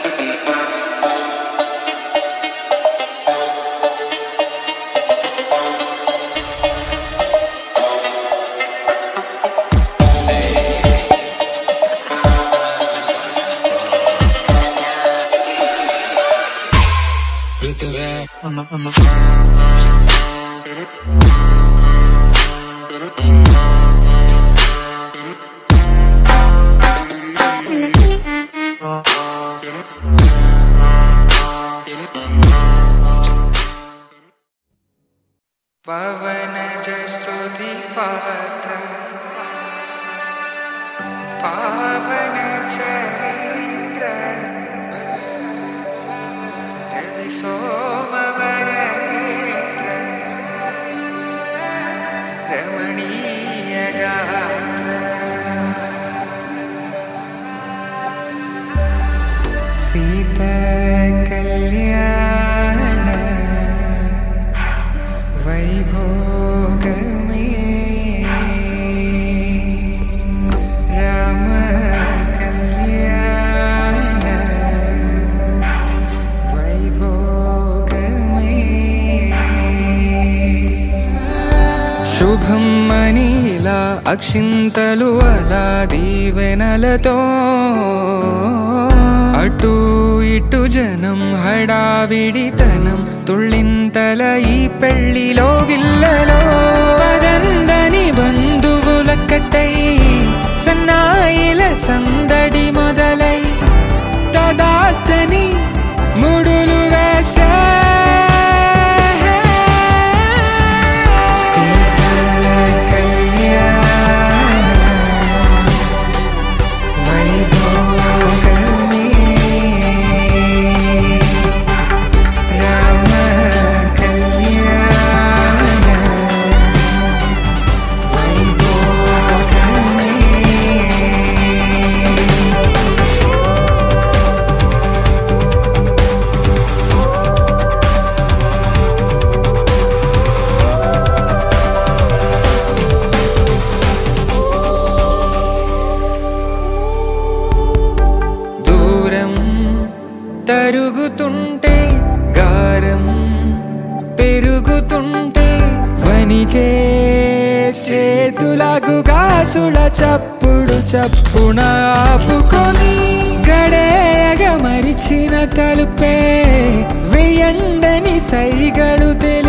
पवन जस्तुति पात्र पावन चरित्र रवि सोमवर नेत्र रमणीय गात्र सीता कल्याण वैभोग में राम कल्याण वैभोग में शुभम मनीला अक्षिंतलु अला दीवेनलतो अटू इटू जनम हडाविडितनम तुळ्ळिंतल ई पेळ्ळिलो गिल्లలో పదందని బంధువులకటై సన్నాయిల సందడి మొదలై తదాస్తని ముడులు వేసే తరుగుతుంటే గారం పెరుగుతుంటే వనికే చేతులకు గాసుల చప్పుడు చప్పున ఆపుకొని గడేయగ మరిచిన తలుపే వెయ్యండని సైగడు తెలి